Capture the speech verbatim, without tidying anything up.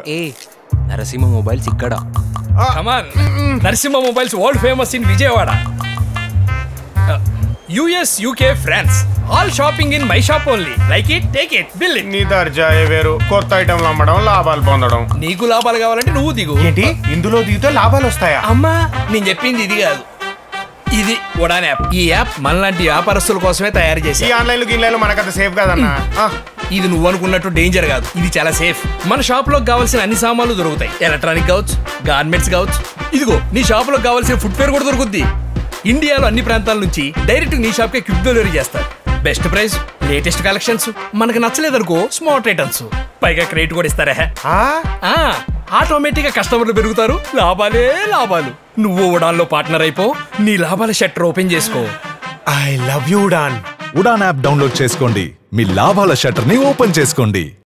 ఏ Narasimha mobiles ఇక్కడ. Come on, Narasimha mobiles world famous in Vijayawada, US, UK, France. All shopping in my shop only. Like it, take it, bill it. నీ దర్జాయే వేరు. కొత్త ఐటమ్లు అమ్మడం, లాభాలు పొందడం. నీకు లాభాలు కావాలంటే నువ్వు దిగు. ఏంటి ఇందులో దిగితే లాభాలు వస్తాయా? అమ్మా, నేను చెప్పింది ఇది కాదు, ఇది ఉడాన్ యాప్. ఈ యాప్ మనలాంటి వ్యాపారస్తుల కోసమే తయారు చేసి. ఈ ఆన్లైన్ గిన్లైన్ మనకంత సేఫ్ కాదన్నా. ఇది నువ్వు అనుకున్నట్టు డేంజర్ కాదు, ఇది చాలా సేఫ్. మన షాప్ లో కావాల్సిన అన్ని సామాన్లు దొరుకుతాయి. ఎలక్ట్రానిక్ కావచ్చు, గార్మెంట్స్ కావచ్చు. ఇదిగో నీ షాప్ లో కావాల్సిన ఫుట్వేర్ కూడా దొరుకుద్ది. ఇండియాలో అన్ని ప్రాంతాల నుంచి డైరెక్ట్ నీ షాప్ కే క్విక్ డెలివరీ చేస్తారు. Best price, latest collections. మనకు నచ్చలేదనుకో స్మార్ట్ ఐటమ్స్, పైగా క్రెడిట్ కూడా ఇస్తారా. ఆటోమేటిక్ గా కస్టమర్లు పెరుగుతారు, లాభాలే లాభాలు. నువ్వు ఉడాన్ లో పార్ట్నర్ అయిపో, నీ లాభాల షట్టర్ ఓపెన్ చేసుకో. I love you Udaan. Udaan app download చేసుకోండి, మీ లాభాల షట్టర్ ని ఓపెన్ చేసుకోండి.